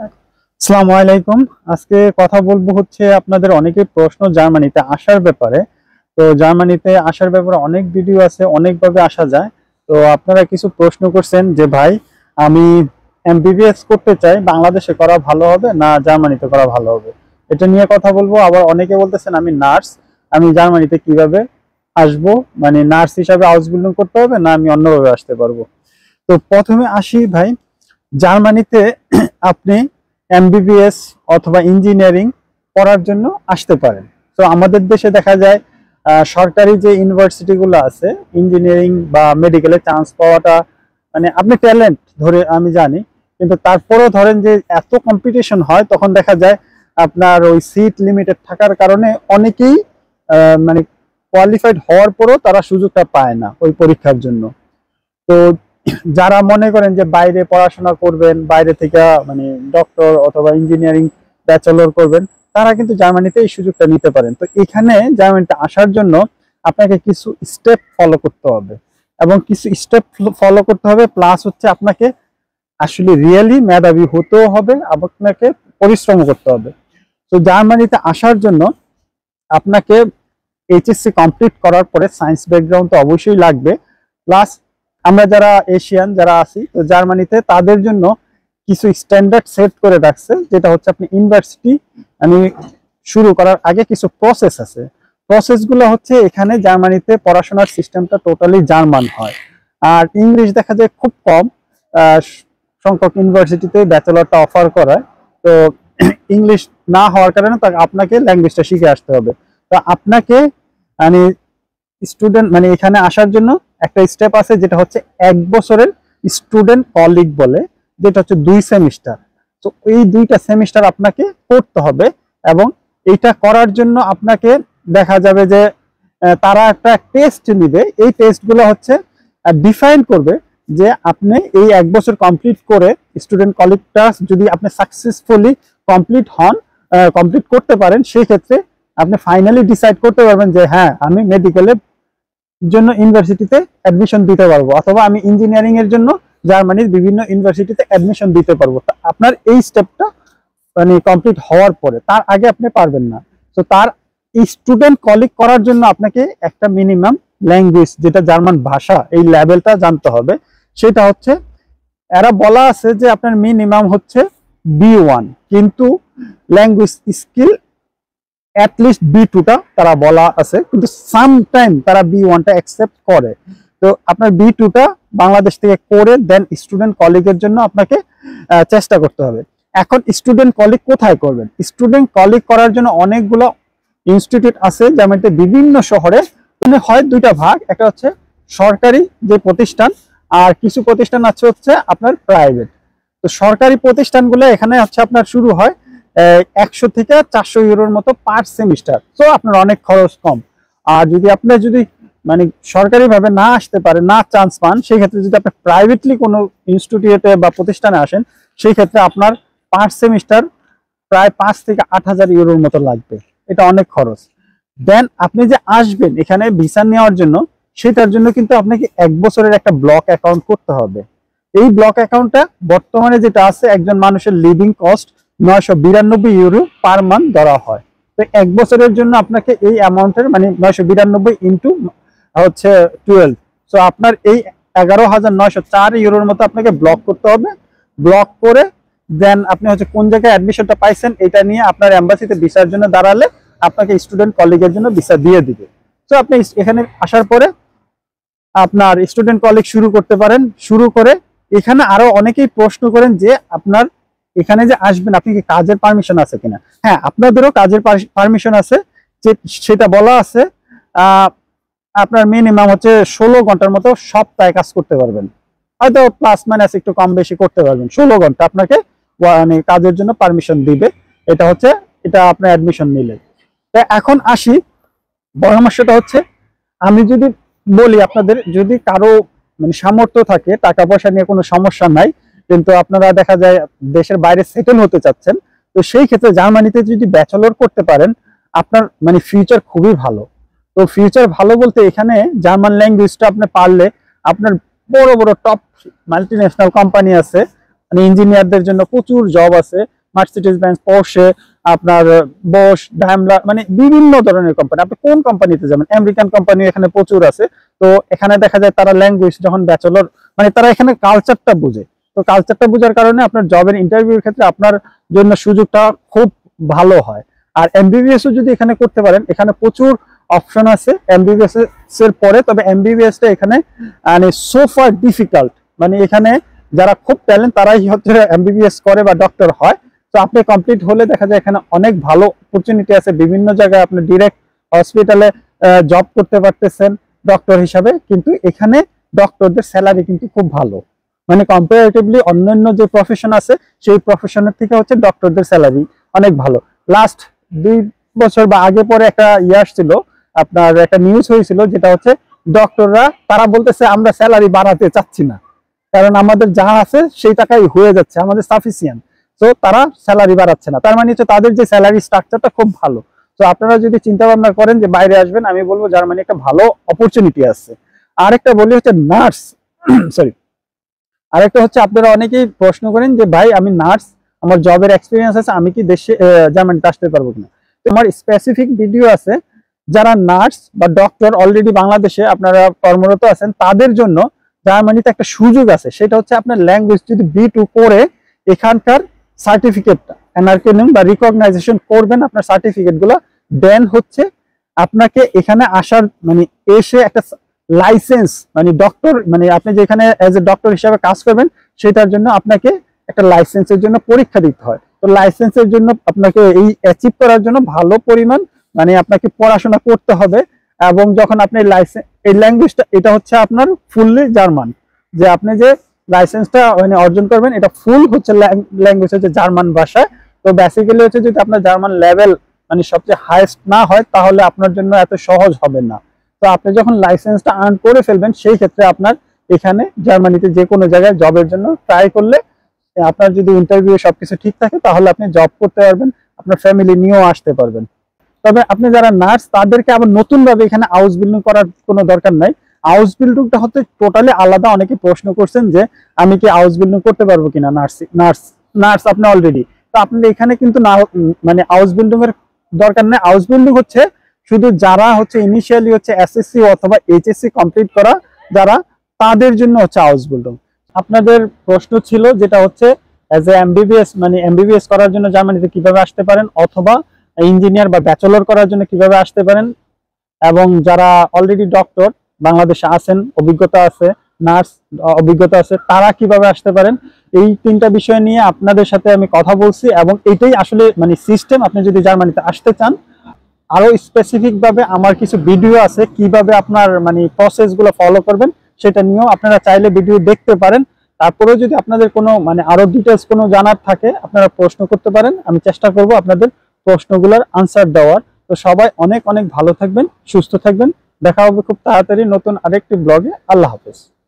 আসসালামু আলাইকুম। আজকে কথা বলবো হচ্ছে আপনাদের অনেকের প্রশ্ন জার্মানিতে আসার ব্যাপারে। তো জার্মানিতে আসার ব্যাপারে অনেক ভিডিও আছে, অনেকভাবে আসা যায়। তো আপনারা কিছু প্রশ্ন করছেন যে ভাই, আমি এমবিবিএস করতে চাই, বাংলাদেশে করা ভালো হবে না জার্মানিতে করা ভালো হবে, এটা নিয়ে কথা বলবো। আবার অনেকে বলতেছেন আমি নার্স, আমি জার্মানিতে কিভাবে আসবো, মানে নার্স হিসাবে আউসবিল্ডিং করতে হবে না আমি অন্যভাবে আসতে পারবো। তো প্রথমে আসি ভাই, জার্মানিতে আপনি এমবিবিএস অথবা ইঞ্জিনিয়ারিং পড়ার জন্য আসতে পারেন। তো আমাদের দেশে দেখা যায় সরকারি যে ইউনিভার্সিটিগুলো আছে, ইঞ্জিনিয়ারিং বা মেডিকেলে চান্স পাওয়াটা মানে আপনি ট্যালেন্ট ধরে আমি জানি, কিন্তু তারপরেও ধরেন যে এত কম্পিটিশন হয়, তখন দেখা যায় আপনার ওই সিট লিমিটেড থাকার কারণে অনেকেই মানে কোয়ালিফাইড হওয়ার পরও তারা সুযোগটা পায় না ওই পরীক্ষার জন্য। তো যারা মনে করেন যে বাইরে পড়াশোনা করবেন, বাইরে থেকে মানে ডক্টর অথবা ইঞ্জিনিয়ারিং ব্যাচেলর করবেন, তারা কিন্তু জার্মানিতে এই সুযোগটা নিতে পারেন। তো এখানে জার্মানিতে আসার জন্য আপনাকে কিছু স্টেপ ফলো করতে হবে, এবং কিছু স্টেপ ফলো করতে হবে, প্লাস হচ্ছে আপনাকে আসলে রিয়েলি মেধাবী হতেও হবে, আপনাকে পরিশ্রম করতে হবে। তো জার্মানিতে আসার জন্য আপনাকে এইচএসসি কমপ্লিট করার পরে সায়েন্স ব্যাকগ্রাউন্ড তো অবশ্যই লাগবে। প্লাস আমরা যারা এশিয়ান যারা আছি, তো জার্মানিতে তাদের জন্য কিছু স্ট্যান্ডার্ড সেট করে রাখছে, যেটা হচ্ছে আপনি ইউনিভার্সিটি মানে শুরু করার আগে কিছু প্রসেস আছে। প্রসেসগুলো হচ্ছে এখানে জার্মানিতে পড়াশোনার সিস্টেমটা টোটালি জার্মান হয়, আর ইংলিশ দেখা যায় খুব কম সংখ্যক ইউনিভার্সিটিতে ব্যাচেলরটা অফার করায়। তো ইংলিশ না হওয়ার কারণে আপনাকে ল্যাঙ্গুয়েজটা শিখে আসতে হবে। তো আপনাকে মানে স্টুডেন্ট মানে এখানে আসার জন্য একটা স্টেপ আছে, যেটা হচ্ছে 1 বছরের স্টুডেন্ট কলিগ বলে, যেটা হচ্ছে 2 সেমিস্টার। তো এই 2টা সেমিস্টার আপনাকে করতে হবে, এবং এইটা করার জন্য আপনাকে দেখা যাবে যে তারা একটা টেস্ট নিবে। এই টেস্টগুলো হচ্ছে ডিফাইন করবে যে আপনি এই 1 বছর কমপ্লিট করে স্টুডেন্ট কলিগটা যদি আপনি সাকসেসফুলি কমপ্লিট হন, কমপ্লিট করতে পারেন, সেই ক্ষেত্রে আপনি ফাইনালি ডিসাইড করতে পারবেন যে হ্যাঁ, আমি মেডিকেলে জন্য ইউনিভার্সিটিতে অ্যাডমিশন দিতে পারবো, অথবা আমি ইঞ্জিনিয়ারিং এর জন্য জার্মানির বিভিন্ন ইউনিভার্সিটিতে অ্যাডমিশন দিতে পারবো। আপনার এই স্টেপটা মানে কমপ্লিট হওয়ার পরে, তার আগে আপনি পারবেন না। তো তার স্টুডেন্ট কলিগ করার জন্য আপনাকে একটা মিনিমাম ল্যাঙ্গুয়েজ, যেটা জার্মান ভাষা, এই লেভেলটা জানতে হবে। সেটা হচ্ছে এরা বলা আছে যে আপনার মিনিমাম হচ্ছে B1, কিন্তু ল্যাঙ্গুয়েজ স্কিল অ্যাটলিস্ট B2টা তারা বলা আছে, কিন্তু সামটাইম তারা B1টা অ্যাকসেপ্ট করে। তো আপনার B2টা বাংলাদেশ থেকে করে দেন স্টুডেন্ট কলিগের জন্য আপনাকে চেষ্টা করতে হবে। এখন স্টুডেন্ট কলিগ কোথায় করবেন? স্টুডেন্ট কলিগ করার জন্য অনেকগুলো ইনস্টিটিউট আছে জার্মানিতে বিভিন্ন শহরে। মানে হয় 2টা ভাগ, একটা হচ্ছে সরকারি যে প্রতিষ্ঠান, আর কিছু প্রতিষ্ঠান আছে হচ্ছে আপনার প্রাইভেট। তো সরকারি প্রতিষ্ঠানগুলো এখানে হচ্ছে আপনার শুরু হয় 100 থেকে 400 ইউরোর মতো পার সেমিস্টার। তো আপনার অনেক খরচ কম। আর যদি মানে সরকারি ভাবে না আসতে পারে, না চান্স পান, সেই ক্ষেত্রে যদি আপনি প্রাইভেটলি কোনো ইনস্টিটিউটে বা প্রতিষ্ঠানে আসেন, সেই ক্ষেত্রে আপনার পার সেমিস্টার প্রায় 5 থেকে 8,000 ইউরোর মতো লাগবে। এটা অনেক খরচ। দেন আপনি যে আসবেন এখানে ভিসা নেওয়ার জন্য, সেটার জন্য কিন্তু আপনাকে 1 বছরের একটা ব্লক অ্যাকাউন্ট করতে হবে। এই ব্লক অ্যাকাউন্টটা বর্তমানে যেটা আছে, একজন মানুষের living cost 992 euro per month ধরা হয়। তো 1 বছরের জন্য আপনাকে এই অ্যামাউন্টের মানে 992 ইন্টু হচ্ছে 12, তো আপনার এই 11,904 ইউরোর মতো আপনাকে ব্লক করতে হবে। ব্লক করে দেন আপনি হচ্ছে কোন জায়গায় অ্যাডমিশনটা পাইছেন এটা নিয়ে আপনার এম্বাসিতে ভিসার জন্য দাঁড়ালে আপনাকে স্টুডেন্ট কলিগের জন্য ভিসা দিয়ে দিবে। তো আপনি এখানে আসার পরে আপনার স্টুডেন্ট কলিগ শুরু করতে পারেন। শুরু করে এখানে আরো অনেকেই প্রশ্ন করেন যে আপনার এখানে যে আসবেন আপনি কি কাজের পারমিশন আছে কিনা। হ্যাঁ, আপনাদেরও কাজের পারমিশন আছে, যে সেটা বলা আছে আপনার মিনিমাম হচ্ছে 16 ঘন্টার মতো সপ্তাহে কাজ করতে পারবেন, হয়তো প্লাস মাইনাস একটু কম বেশি করতে পারবেন। 16 ঘন্টা আপনাকে মানে কাজের জন্য পারমিশন দিবে। এটা আপনার অ্যাডমিশন নিলে। এখন আসি, পরামর্শটা হচ্ছে, আমি যদি বলি আপনাদের, যদি কারো মানে সামর্থ্য থাকে, টাকা পয়সা নিয়ে কোনো সমস্যা নাই, কিন্তু আপনারা দেখা যায় দেশের বাইরে সেটেল হতে চাচ্ছেন, তো সেই ক্ষেত্রে জার্মানিতে যদি ব্যাচেলর করতে পারেন, আপনার মানে ফিউচার খুবই ভালো। তো ফিউচার ভালো বলতে এখানে জার্মান ল্যাঙ্গুয়েজটা আপনি পারলে আপনার বড় বড় টপ মাল্টিন্যাশনাল কোম্পানি আছে, মানে ইঞ্জিনিয়ারদের জন্য প্রচুর জব আছে। মার্সিডিজ বেঞ্জ, পোর্শে, আপনার বশ, ড্যামলার, মানে বিভিন্ন ধরনের কোম্পানি। আপনি কোন কোম্পানিতে যাবেন, আমেরিকান কোম্পানি এখানে প্রচুর আছে। তো এখানে দেখা যায় তারা ল্যাঙ্গুয়েজ যখন ব্যাচেলর, মানে তারা এখানে কালচারটা বুঝে। তো কালচারটা বোঝার কারণে আপনার জবের ইন্টারভিউর ক্ষেত্রে আপনার জন্য সুযোগটা খুব ভালো হয়। আর এমবিবিএস ও যদি এখানে করতে পারেন, এখানে প্রচুর অপশন আছে এমবিবিএস এর পরে। তবে এমবিবিএস টা এখানে মানে সো ফার ডিফিকাল্ট, মানে এখানে যারা খুব ট্যালেন্ট তারাই হচ্ছে এমবিবিএস করে বা ডক্টর হয়। তো আপনি কমপ্লিট হলে দেখা যায় এখানে অনেক ভালো অপরচুনিটি আছে, বিভিন্ন জায়গায় আপনি ডিরেক্ট হসপিটালে জব করতে পারতেছেন ডক্টর হিসাবে। কিন্তু এখানে ডক্টরদের স্যালারি কিন্তু খুব ভালো, মানে কম্পারেটিভলি অন্যান্য যে প্রফেশন আছে সেই প্রফেশনের থেকে হচ্ছে ডক্টরদের স্যালারি অনেক ভালো। লাস্ট 2 বছর বা আগে পরে একটা আসছিল, আপনার একটা নিউজ হয়েছিল, যেটা হচ্ছে ডক্টররা তারা বলতেছে আমরা স্যালারি বাড়াতে চাচ্ছি না, কারণ আমাদের যা আছে সেই টাকাই হয়ে যাচ্ছে, আমাদের সাফিসিয়েন্ট। তো তারা স্যালারি বাড়াচ্ছে না, তার মানে হচ্ছে তাদের যে স্যালারি স্ট্রাকচারটা খুব ভালো। তো আপনারা যদি চিন্তা ভাবনা করেন যে বাইরে আসবেন, আমি বলবো জার্মানি একটা ভালো অপরচুনিটি আছে। আরেকটা বলি হচ্ছে নার্স সরি আরেকটা হচ্ছে আপনারা অনেকেই প্রশ্ন করেন যে ভাই আমি নার্স, আমার জবের এক্সপিরিয়েন্স আছে, আমি কি দেশে জার্মানিতে আসতে পারবো কিনা। তো আমার স্পেসিফিক ভিডিও আছে, যারা নার্স বা ডক্টর অলরেডি বাংলাদেশে আপনারা কর্মরত আছেন তাদের জন্য জার্মানিতে একটা সুযোগ আছে। সেটা হচ্ছে আপনার ল্যাঙ্গুয়েজ যদি B2 করে এখানকার সার্টিফিকেটটা এনআরকেনিং বা রিকগনাইজেশন করবেন, আপনার সার্টিফিকেট গুলো দেন হচ্ছে আপনাকে এখানে আসার, মানে এসে একটা লাইসেন্স, মানে ডক্টর, মানে আপনি যেখানে এজ এ ডক্টর হিসাবে কাজ করবেন সেটার জন্য আপনাকে একটা লাইসেন্সের জন্য পরীক্ষা দিতে হয়। তো লাইসেন্সের জন্য আপনাকে এই অ্যাচিভ করার জন্য ভালো পরিমাণ মানে আপনাকে পড়াশোনা করতে হবে। এবং যখন আপনি লাইসেন্স, এই ল্যাঙ্গুয়েজটা এটা হচ্ছে আপনার ফুললি জার্মান, যে আপনি যে লাইসেন্সটা মানে অর্জন করবেন এটা ফুল হচ্ছে ল্যাঙ্গুয়েজ হচ্ছে জার্মান ভাষায়। তো বেসিক্যালি হচ্ছে যদি আপনার জার্মান লেভেল মানে সবচেয়ে হাইয়েস্ট না হয় তাহলে আপনার জন্য এত সহজ হবে না। তো আপনি যখন লাইসেন্সটা আর্ন করে ফেলবেন সেই ক্ষেত্রে আপনার এখানে জার্মানিতে যে কোনো জায়গায় জবের জন্য ট্রাই করলে আপনার যদি ইন্টারভিউ সবকিছু ঠিক থাকে তাহলে আপনি জব করতে পারবেন, আপনার ফ্যামিলি নিয়েও আসতে পারবেন। তবে আপনি যারা নার্স তাদেরকে আবার নতুন ভাবে এখানে হাউস বিল্ডিং করার কোনো দরকার নাই। হাউস বিল্ডিংটা হচ্ছে টোটালি আলাদা। অনেকে প্রশ্ন করছেন যে আমি কি হাউস বিল্ডিং করতে পারবো কিনা, নার্স আপনি অলরেডি। তো আপনি এখানে কিন্তু না, মানে হাউস বিল্ডিং এর দরকার নেই। হাউস বিল্ডিং হচ্ছে শুধু যারা হচ্ছে ইনিশিয়ালি হচ্ছে এসএসসি অথবা এইচএসসি কমপ্লিট করা যারা, তাদের জন্য হচ্ছে হাউস বিল্ডিং। আপনাদের প্রশ্ন ছিল যেটা হচ্ছে এজ এ এমবিবিএস, মানে এমবিবিএস করার জন্য জার্মানিতে কিভাবে আসতে পারেন, অথবা ইঞ্জিনিয়ার বা ব্যাচেলর করার জন্য কিভাবে আসতে পারেন, এবং যারা অলরেডি ডক্টর বাংলাদেশে আছেন, অভিজ্ঞতা আছে, নার্স অভিজ্ঞতা আছে, তারা কিভাবে আসতে পারেন। এই 3টা বিষয় নিয়ে আপনাদের সাথে আমি কথা বলছি, এবং এটাই আসলে মানে সিস্টেম। আপনি যদি জার্মানিতে আসতে চান, আরো স্পেসিফিক ভাবে আমার কিছু ভিডিও আছে কিভাবে আপনার মানে প্রসেস গুলো ফলো করবেন, সেটা নিয়েও আপনারা চাইলে ভিডিও দেখতে পারেন। তারপরেও যদি আপনাদের কোনো মানে আরো ডিটেলস কোনো জানার থাকে আপনারা প্রশ্ন করতে পারেন, আমি চেষ্টা করব আপনাদের প্রশ্নগুলোর আনসার দেওয়ার। তো সবাই অনেক অনেক ভালো থাকবেন, সুস্থ থাকবেন। দেখা হবে খুব তাড়াতাড়ি নতুন আরেকটি ব্লগে। আল্লাহ হাফেজ।